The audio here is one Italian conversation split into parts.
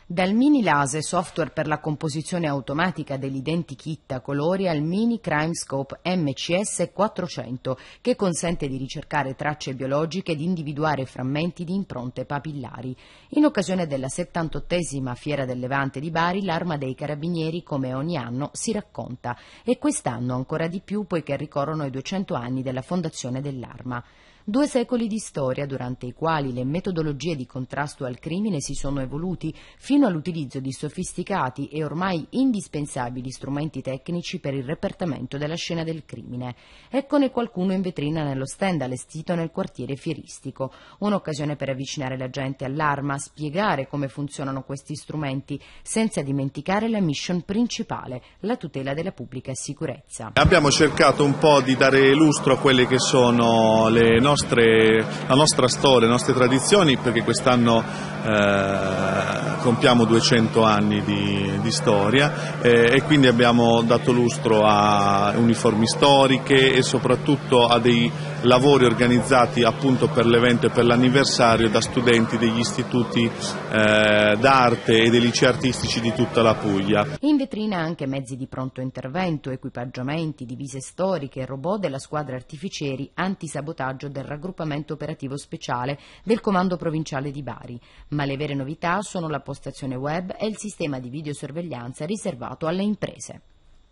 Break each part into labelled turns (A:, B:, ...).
A: Dal mini Lase, software per la composizione automatica dell'identikit a colori, al mini CrimeScope MCS 400, che consente di ricercare tracce biologiche ed individuare frammenti di impronte papillari. In occasione della 78esima Fiera del Levante di Bari, l'Arma dei Carabinieri, come ogni anno, si racconta, e quest'anno ancora di più poiché ricorrono i 200 anni della fondazione dell'Arma. 2 secoli di storia durante i quali le metodologie di contrasto al crimine si sono evoluti fino all'utilizzo di sofisticati e ormai indispensabili strumenti tecnici per il repertamento della scena del crimine. Eccone qualcuno in vetrina nello stand allestito nel quartiere fieristico, un'occasione per avvicinare la gente all'Arma, spiegare come funzionano questi strumenti, senza dimenticare la mission principale, la tutela della pubblica sicurezza.
B: Abbiamo cercato un po' di dare lustro a quelle che sono la nostra storia, le nostre tradizioni, perché quest'anno compiamo 200 anni di storia e quindi abbiamo dato lustro a uniformi storiche e soprattutto a dei lavori organizzati appunto per l'evento e per l'anniversario da studenti degli istituti d'arte e dei licei artistici di tutta la Puglia.
A: In vetrina anche mezzi di pronto intervento, equipaggiamenti, divise storiche, robot della squadra artificieri antisabotaggio del raggruppamento operativo speciale del Comando Provinciale di Bari. Ma le vere novità sono la postazione web e il sistema di videosorveglianza riservato alle imprese.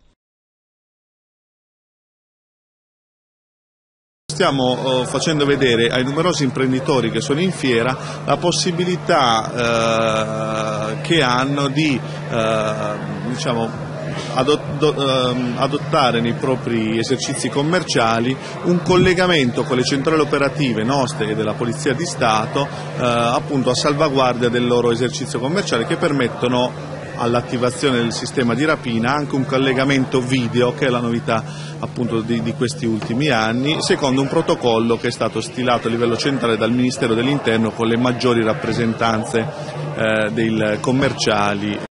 B: Stiamo facendo vedere ai numerosi imprenditori che sono in fiera la possibilità che hanno di adottare nei propri esercizi commerciali un collegamento con le centrali operative nostre e della Polizia di Stato appunto a salvaguardia del loro esercizio commerciale, che permettono all'attivazione del sistema di rapina anche un collegamento video, che è la novità appunto di questi ultimi anni, secondo un protocollo che è stato stilato a livello centrale dal Ministero dell'Interno con le maggiori rappresentanze dei commerciali.